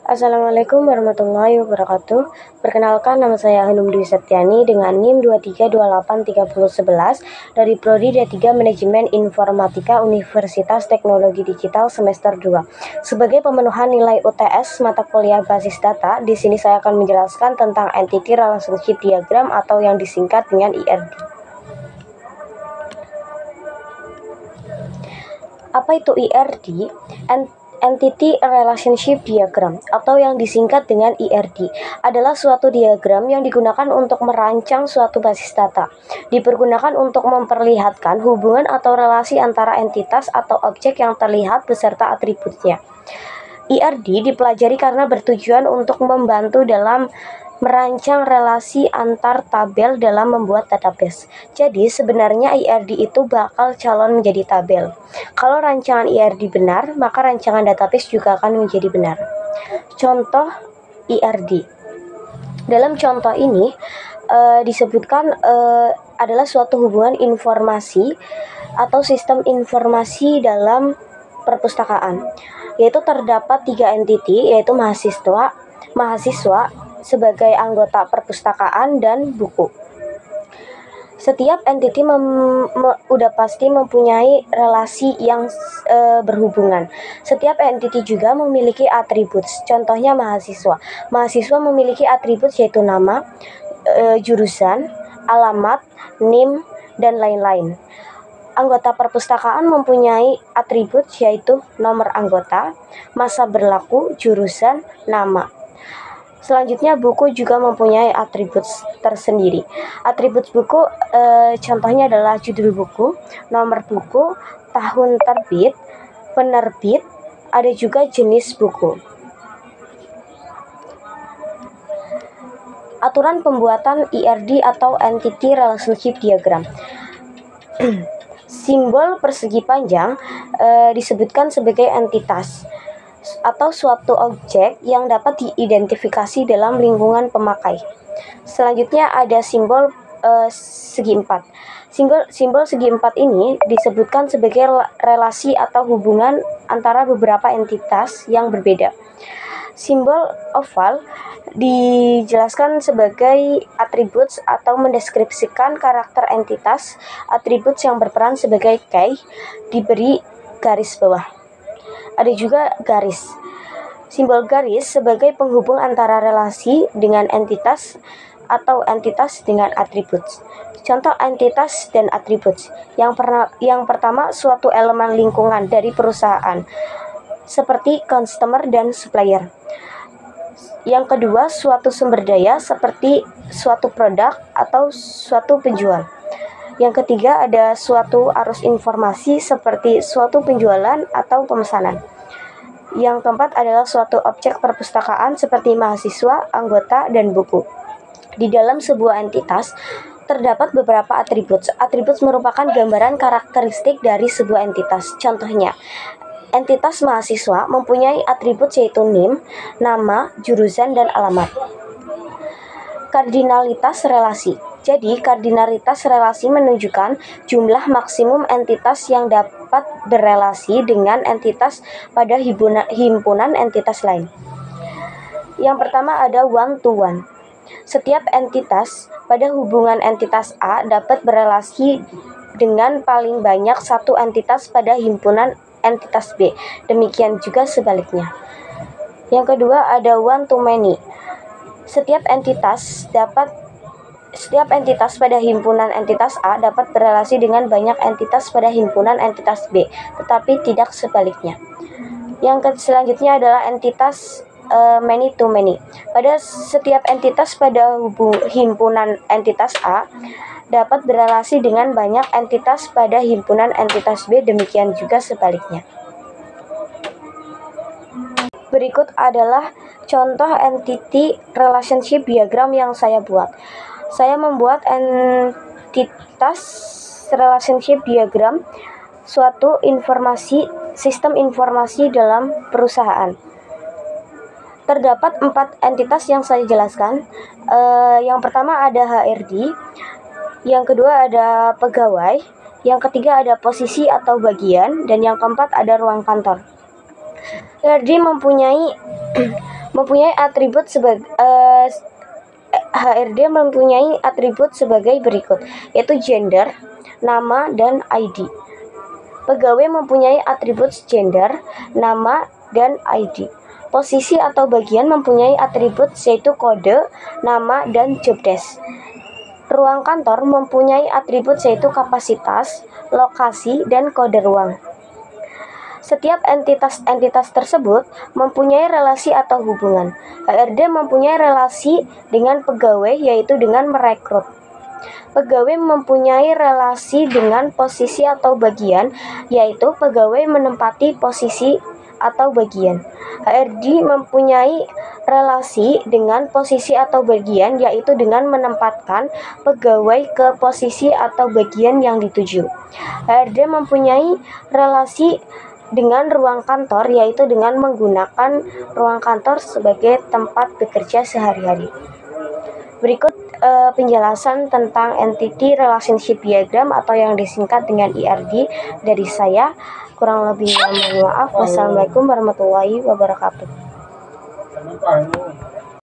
Assalamualaikum warahmatullahi wabarakatuh. Perkenalkan, nama saya Hanum Dwi Septiani dengan NIM 23283011 dari Prodi D3 Manajemen Informatika Universitas Teknologi Digital semester 2. Sebagai pemenuhan nilai UTS mata kuliah basis data, di sini saya akan menjelaskan tentang Entity Relationship Diagram atau yang disingkat dengan IRD. Apa itu IRD? Entity Relationship Diagram atau yang disingkat dengan IRD adalah suatu diagram yang digunakan untuk merancang suatu basis data. Dipergunakan untuk memperlihatkan hubungan atau relasi antara entitas atau objek yang terlihat beserta atributnya. IRD dipelajari karena bertujuan untuk membantu dalam merancang relasi antar tabel dalam membuat database. Jadi sebenarnya IRD itu bakal calon menjadi tabel. Kalau rancangan IRD benar, maka rancangan database juga akan menjadi benar. Contoh IRD. Dalam contoh ini disebutkan adalah suatu hubungan informasi atau sistem informasi dalam perpustakaan, yaitu terdapat 3 entiti, yaitu mahasiswa sebagai anggota perpustakaan dan buku. Setiap entiti udah pasti mempunyai relasi yang berhubungan. Setiap entiti juga memiliki atribut. Contohnya mahasiswa. Mahasiswa memiliki atribut yaitu nama, jurusan, alamat, NIM, dan lain-lain. Anggota perpustakaan mempunyai atribut yaitu nomor anggota, masa berlaku, jurusan, nama. Selanjutnya, buku juga mempunyai atribut tersendiri. Atribut buku contohnya adalah judul buku, nomor buku, tahun terbit, penerbit, ada juga jenis buku. Aturan pembuatan IRD atau Entity Relationship Diagram. Simbol persegi panjang disebutkan sebagai entitas atau suatu objek yang dapat diidentifikasi dalam lingkungan pemakai. Selanjutnya ada simbol segi empat. Simbol segi empat ini disebutkan sebagai relasi atau hubungan antara beberapa entitas yang berbeda. Simbol oval dijelaskan sebagai atribut atau mendeskripsikan karakter entitas. Atribut yang berperan sebagai key diberi garis bawah. Ada juga garis. Simbol garis sebagai penghubung antara relasi dengan entitas atau entitas dengan atribut. Contoh entitas dan atribut. Yang pertama, suatu elemen lingkungan dari perusahaan seperti customer dan supplier. Yang kedua, suatu sumber daya seperti suatu produk atau suatu penjual. Yang ketiga, ada suatu arus informasi seperti suatu penjualan atau pemesanan. Yang keempat adalah suatu objek perpustakaan seperti mahasiswa, anggota, dan buku. Di dalam sebuah entitas, terdapat beberapa atribut. Atribut merupakan gambaran karakteristik dari sebuah entitas. Contohnya, entitas mahasiswa mempunyai atribut yaitu NIM, nama, jurusan, dan alamat. Kardinalitas relasi. Jadi, kardinalitas relasi menunjukkan jumlah maksimum entitas yang dapat berelasi dengan entitas pada himpunan entitas lain. Yang pertama ada one-to-one. Setiap entitas pada hubungan entitas A dapat berelasi dengan paling banyak satu entitas pada himpunan entitas B. Demikian juga sebaliknya. Yang kedua ada one-to-many. Setiap entitas pada himpunan entitas A dapat berelasi dengan banyak entitas pada himpunan entitas B, tetapi tidak sebaliknya. Yang selanjutnya adalah entitas many to many. Pada setiap entitas pada himpunan entitas A dapat berelasi dengan banyak entitas pada himpunan entitas B, demikian juga sebaliknya. Berikut adalah contoh entity relationship diagram yang saya buat. Saya membuat entitas relationship diagram suatu sistem informasi dalam perusahaan. Terdapat 4 entitas yang saya jelaskan. Yang pertama ada HRD, yang kedua ada pegawai, yang ketiga ada posisi atau bagian, dan yang keempat ada ruang kantor. HRD mempunyai atribut sebagai HRD mempunyai atribut sebagai berikut, yaitu gender, nama, dan ID. Pegawai mempunyai atribut gender, nama, dan ID. Posisi atau bagian mempunyai atribut yaitu kode, nama, dan job desk. Ruang kantor mempunyai atribut yaitu kapasitas, lokasi, dan kode ruang. Setiap entitas tersebut mempunyai relasi atau hubungan. HRD mempunyai relasi dengan pegawai yaitu dengan merekrut. Pegawai mempunyai relasi dengan posisi atau bagian, yaitu pegawai menempati posisi atau bagian. HRD mempunyai relasi dengan posisi atau bagian, yaitu dengan menempatkan pegawai ke posisi atau bagian yang dituju. HRD mempunyai relasi dengan ruang kantor, yaitu dengan menggunakan ruang kantor sebagai tempat bekerja sehari-hari. Berikut penjelasan tentang Entity Relationship Diagram atau yang disingkat dengan ERD dari saya. Kurang lebihnya mohon maaf. Wassalamualaikum warahmatullahi wabarakatuh.